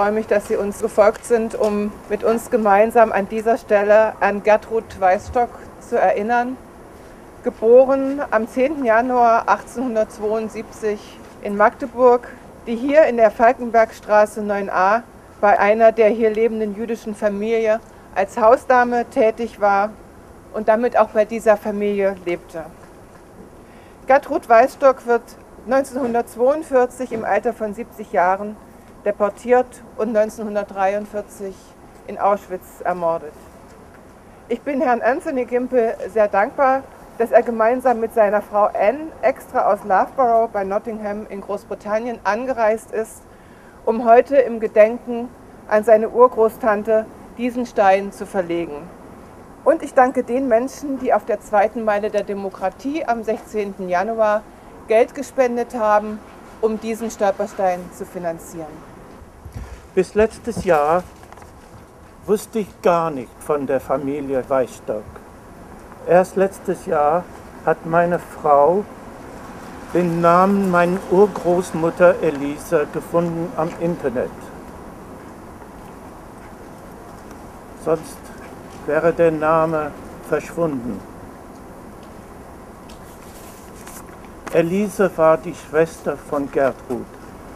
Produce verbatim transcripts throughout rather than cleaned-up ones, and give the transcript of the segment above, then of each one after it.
freue mich, dass Sie uns gefolgt sind, um mit uns gemeinsam an dieser Stelle an Gertrud Weisstock zu erinnern. Geboren am zehnten Januar achtzehnhundertzweiundsiebzig in Magdeburg, die hier in der Falkenbergstraße neun a bei einer der hier lebenden jüdischen Familie als Hausdame tätig war und damit auch bei dieser Familie lebte. Gertrud Weisstock wird neunzehnhundertzweiundvierzig im Alter von siebzig Jahren deportiert und neunzehnhundertdreiundvierzig in Auschwitz ermordet. Ich bin Herrn Anthony Gimple sehr dankbar, dass er gemeinsam mit seiner Frau Anne extra aus Loughborough bei Nottingham in Großbritannien angereist ist, um heute im Gedenken an seine Urgroßtante diesen Stein zu verlegen. Und ich danke den Menschen, die auf der zweiten Meile der Demokratie am sechzehnten Januar Geld gespendet haben, um diesen Stolperstein zu finanzieren. Bis letztes Jahr wusste ich gar nicht von der Familie Weisstock. Erst letztes Jahr hat meine Frau den Namen meiner Urgroßmutter Elisa gefunden am Internet. Sonst wäre der Name verschwunden. Elise war die Schwester von Gertrud.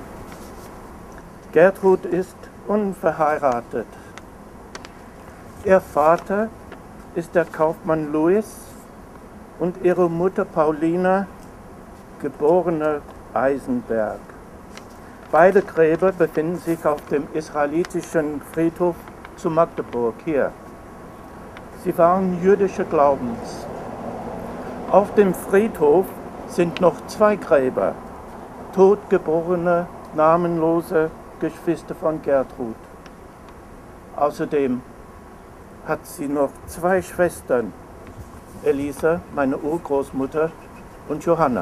Gertrud ist unverheiratet. Ihr Vater ist der Kaufmann Louis und ihre Mutter Paulina, geborene Eisenberg. Beide Gräber befinden sich auf dem israelitischen Friedhof zu Magdeburg hier. Sie waren jüdischer Glaubens. Auf dem Friedhof sind noch zwei Gräber, totgeborene, namenlose Geschwister von Gertrud. Außerdem hat sie noch zwei Schwestern, Elisa, meine Urgroßmutter, und Johanna.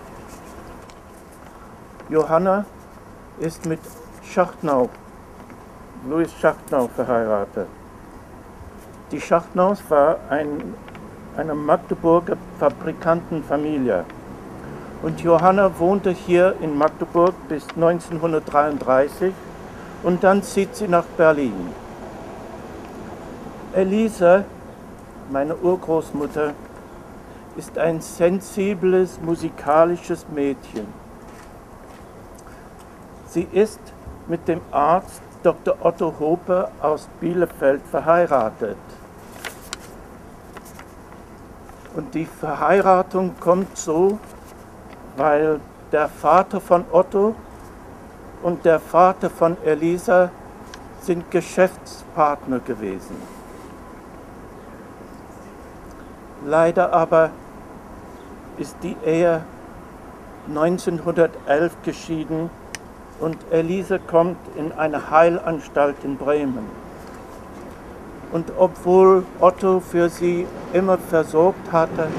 Johanna ist mit Schachtnau, Louis Schachtnau, verheiratet. Die Schachtnaus war ein, eine Magdeburger Fabrikantenfamilie. Und Johanna wohnte hier in Magdeburg bis neunzehnhundertdreiunddreißig und dann zieht sie nach Berlin. Elisa, meine Urgroßmutter, ist ein sensibles, musikalisches Mädchen. Sie ist mit dem Arzt Doktor Otto Hope aus Bielefeld verheiratet. Und die Verheiratung kommt so, weil der Vater von Otto und der Vater von Elisa sind Geschäftspartner gewesen. Leider aber ist die Ehe neunzehnhundertelf geschieden und Elisa kommt in eine Heilanstalt in Bremen. Und obwohl Otto für sie immer versorgt hatte,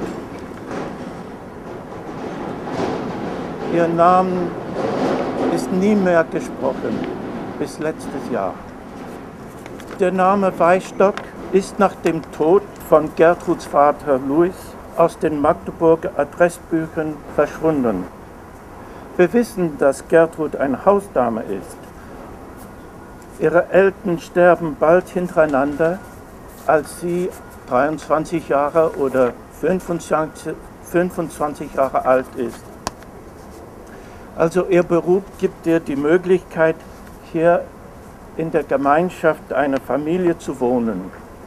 ihr Name ist nie mehr gesprochen, bis letztes Jahr. Der Name Weisstock ist nach dem Tod von Gertruds Vater Louis aus den Magdeburger Adressbüchern verschwunden. Wir wissen, dass Gertrud eine Hausdame ist. Ihre Eltern sterben bald hintereinander, als sie dreiundzwanzig Jahre oder fünfundzwanzig Jahre alt ist. Also ihr Beruf gibt ihr die Möglichkeit, hier in der Gemeinschaft einer Familie zu wohnen.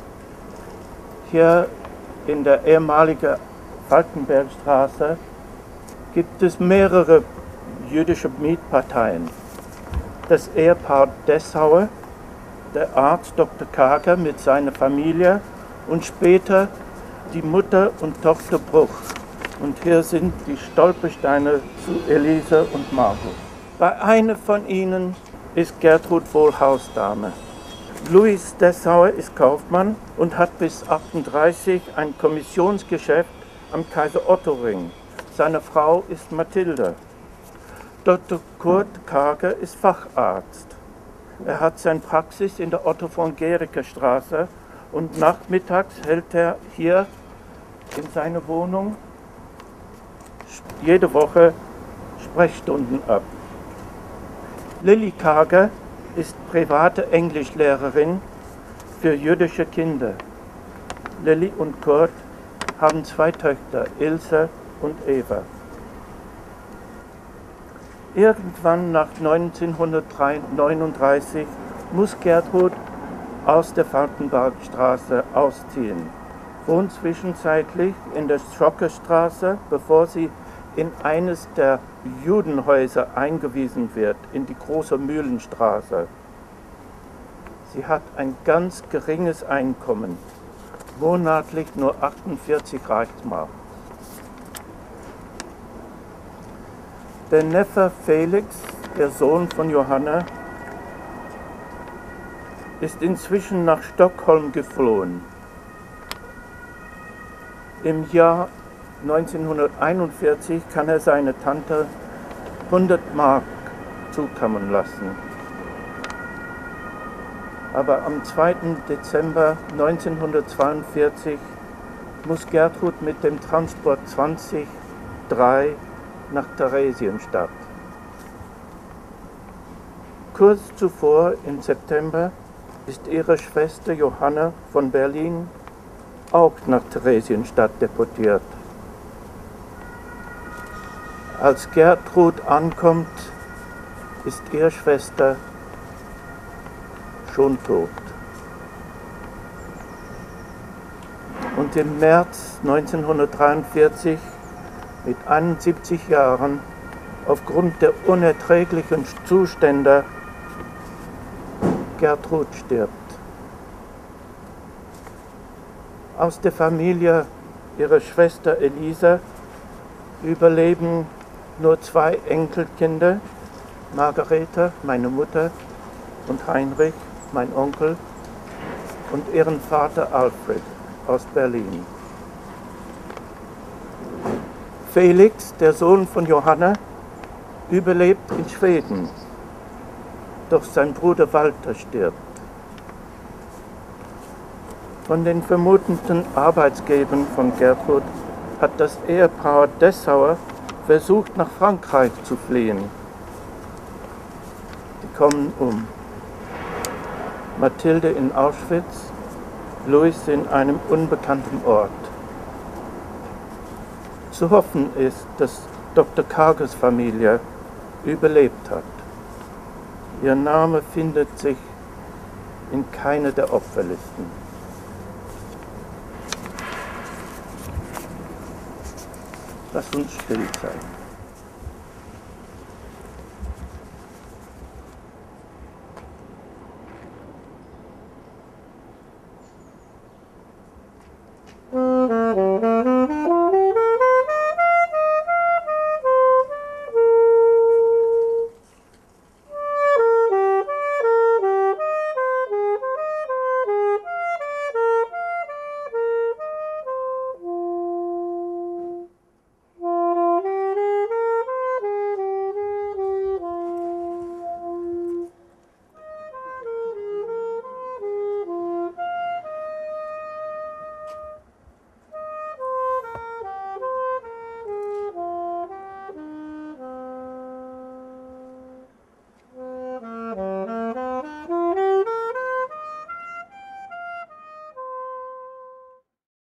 Hier in der ehemaligen Falkenbergstraße gibt es mehrere jüdische Mietparteien. Das Ehepaar Dessauer, der Arzt Doktor Kager mit seiner Familie und später die Mutter und Tochter Bruch. Und hier sind die Stolpersteine zu Elisa und Margot. Bei einer von ihnen ist Gertrud wohl Hausdame. Louis Dessauer ist Kaufmann und hat bis achtunddreißig ein Kommissionsgeschäft am Kaiser-Otto-Ring. Seine Frau ist Mathilde. Doktor Kurt Kager ist Facharzt. Er hat seine Praxis in der Otto-von-Gericke-Straße und nachmittags hält er hier in seiner Wohnung jede Woche Sprechstunden ab. Lilly Kager ist private Englischlehrerin für jüdische Kinder. Lilly und Kurt haben zwei Töchter, Ilse und Eva. Irgendwann nach neunzehnhundertneununddreißig muss Gertrud aus der Falkenbergstraße ausziehen, wohnt zwischenzeitlich in der Schockestraße, bevor sie in eines der Judenhäuser eingewiesen wird, in die große Mühlenstraße. Sie hat ein ganz geringes Einkommen, monatlich nur achtundvierzig Reichsmark. Der Neffe Felix, der Sohn von Johanna, ist inzwischen nach Stockholm geflohen. Im Jahr neunzehnhunderteinundvierzig kann er seine Tante hundert Mark zukommen lassen. Aber am zweiten Dezember neunzehnhundertzweiundvierzig muss Gertrud mit dem Transport zwanzig drei nach Theresienstadt. Kurz zuvor, im September, ist ihre Schwester Johanna von Berlin auch nach Theresienstadt deportiert. Als Gertrud ankommt, ist ihre Schwester schon tot. Und im März neunzehnhundertdreiundvierzig, mit einundsiebzig Jahren, aufgrund der unerträglichen Zustände, Gertrud stirbt. Aus der Familie ihrer Schwester Elisa überleben nur zwei Enkelkinder, Margarete, meine Mutter, und Heinrich, mein Onkel, und ihren Vater Alfred aus Berlin. Felix, der Sohn von Johanna, überlebt in Schweden, doch sein Bruder Walter stirbt. Von den vermuteten Arbeitgebern von Gertrud hat das Ehepaar Dessauer versucht, nach Frankreich zu fliehen. Die kommen um. Mathilde in Auschwitz, Louis in einem unbekannten Ort. Zu hoffen ist, dass Doktor Karges Familie überlebt hat. Ihr Name findet sich in keiner der Opferlisten. Lass uns still sein.